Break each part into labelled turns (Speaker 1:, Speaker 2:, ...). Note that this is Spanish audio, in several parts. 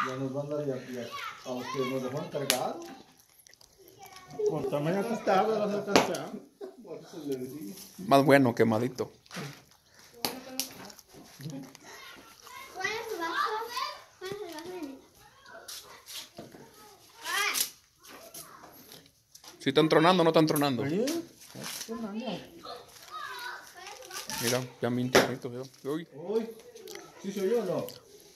Speaker 1: Ya nos van a dar ya, a ustedes nos dejó encargado.
Speaker 2: Pues también acá está, vas a alcanzar.
Speaker 1: Por eso le decía.
Speaker 3: Más bueno, quemadito.
Speaker 4: ¿Cuál es tu vaso? ¿Cuál es el vaso de mi?
Speaker 3: ¿Sí están tronando o no están tronando?
Speaker 2: ¿Sí? ¿Qué manda?
Speaker 3: Mira, ya bien tiernitos. Uy.
Speaker 1: Uy, ¿sí se oyó o no?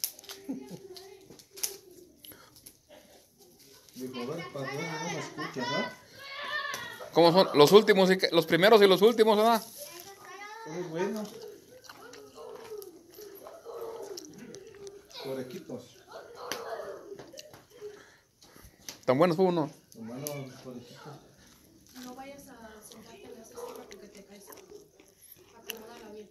Speaker 1: Dijo, a ver, para que no me escuchas, ¿no?
Speaker 3: ¿Cómo son? Los últimos, los primeros y los últimos, ¿verdad?
Speaker 1: Muy bueno. Corequitos.
Speaker 3: Tan buenos fue uno.
Speaker 1: Hermano, corequitos.
Speaker 5: No vayas a sentarte en esa silla porque te caes. Acomódala bien.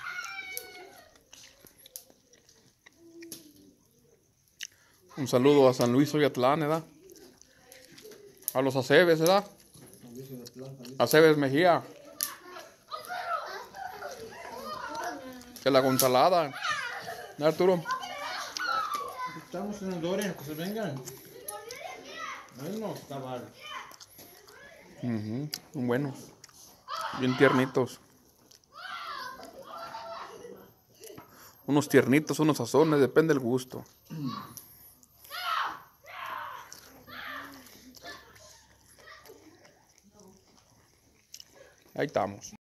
Speaker 3: Un saludo a San Luis Oyatlán, ¿verdad? A los Aceves, ¿verdad? Aceves Mejía. De la Gonzalada. ¿No, Arturo?
Speaker 2: Estamos en el Dorian, que se vengan. Ahí no está mal.
Speaker 3: Bueno. Bien tiernitos. Unos tiernitos, unos sazones, depende del gusto. Ahí estamos.